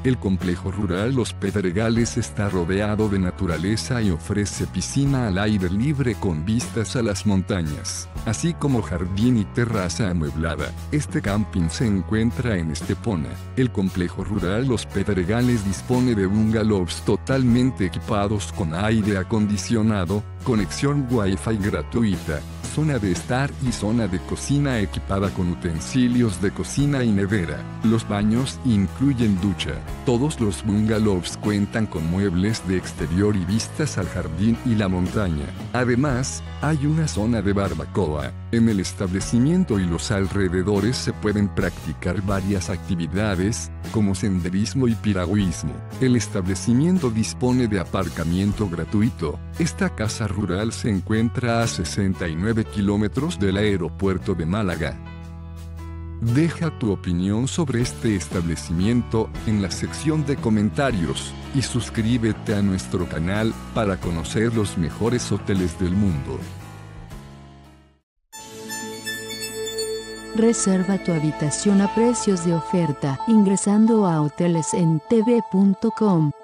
El complejo rural Los Pedregales está rodeado de naturaleza y ofrece piscina al aire libre con vistas a las montañas, así como jardín y terraza amueblada. Este camping se encuentra en Estepona. El complejo rural Los Pedregales dispone de bungalows totalmente equipados con aire acondicionado, conexión Wi-Fi gratuita, zona de estar y zona de cocina equipada con utensilios de cocina y nevera. Los baños incluyen ducha. Todos los bungalows cuentan con muebles de exterior y vistas al jardín y la montaña. Además, hay una zona de barbacoa. En el establecimiento y los alrededores se pueden practicar varias actividades, como senderismo y piragüismo. El establecimiento dispone de aparcamiento gratuito. Esta casa rural se encuentra a 69 kilómetros del aeropuerto de Málaga. Deja tu opinión sobre este establecimiento en la sección de comentarios y suscríbete a nuestro canal para conocer los mejores hoteles del mundo. Reserva tu habitación a precios de oferta ingresando a hotelesentv.com.